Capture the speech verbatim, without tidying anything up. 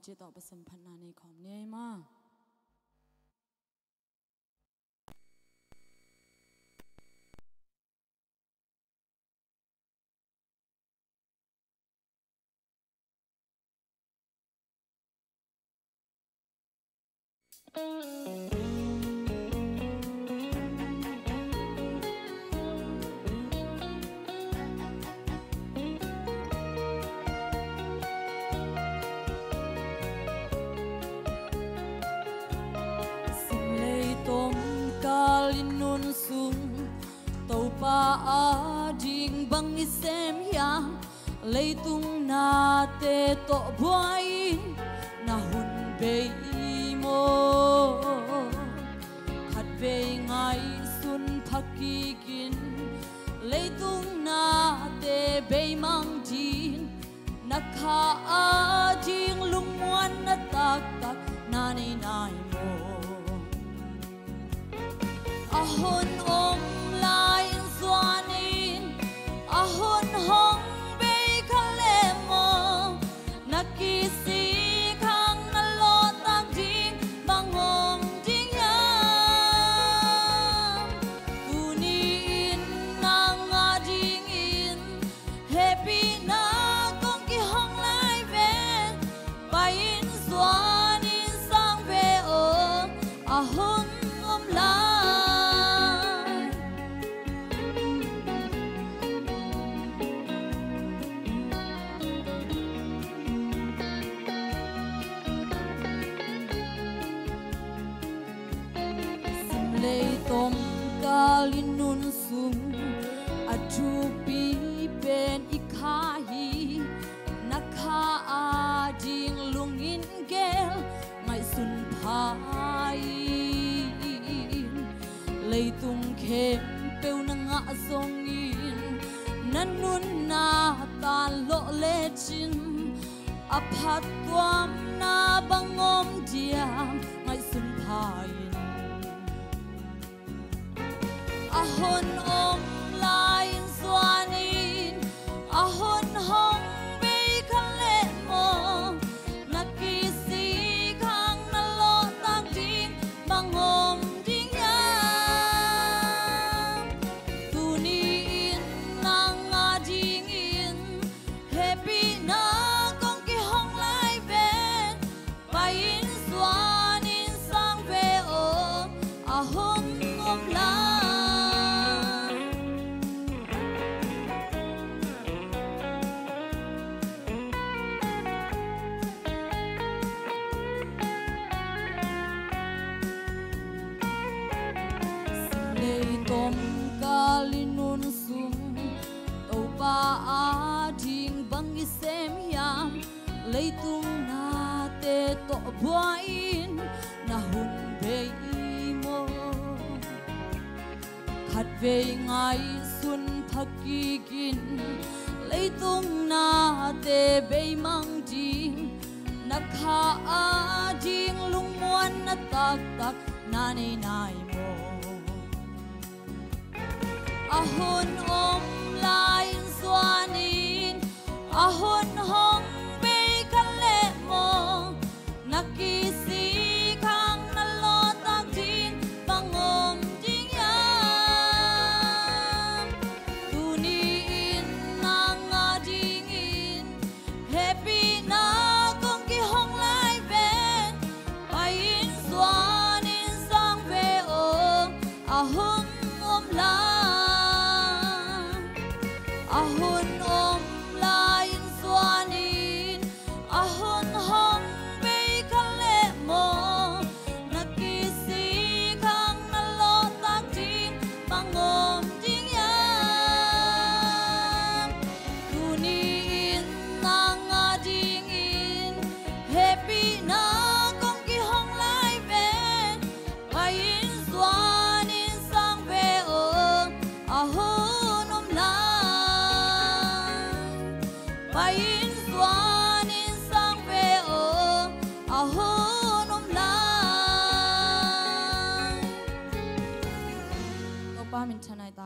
เจต่อประสมพันนาในของเนยมา Ading bang isem yang leitung na te to buai na hun bei mo khat ve ngai sun phakigin leitung na te bei mang din na kha ading lungwan na tak tak na nei nai mo ahon om lai Swanin ahon hong bay khale mo nakisi khang na lo tak ding bangom ding yam tunin nang ading in happy na kong ki hong lai ven bayin Swanin sang ve o ahon om lai tom kalinun sung atu pi pen ikhahi nakha ading lungin gel mai sun phai leitung khem peu na nga songin nanun na ta lo le chin aphat tuam na bangom diam mai sun phai ahon om lai Swanin ahon hong bay khale mo nakisi khang na lo tak ding bangom ding yam tunin nang ading in happy na kong ki hong lai ven bayin Swanin sang ve o ahon om lai tom kalinun sung to pa ading bang isem yam leitung na te to buain na hun bei mo khat ve ngai sun phakigin leitung na te bei mang din na kha ading lungmuan na tak tak na nei nai mo ahon om lai Swanin ahon hong bay khale mo nakisi khang na lo tak din bangom ding yam tunin nang ading in happy na kong ki hong lai ven bayin Swanin sang ve o ahon om lai ahon om lai Swanin ahon hong bay khale mo nakisi khang na lo tak ding bangom ding yam tunin nang ading in happy na kong ki hong lai ven bayin Swanin sang ve o ahon om lai bayin Swanin sang ve o ahon om lai to pa min chanai ta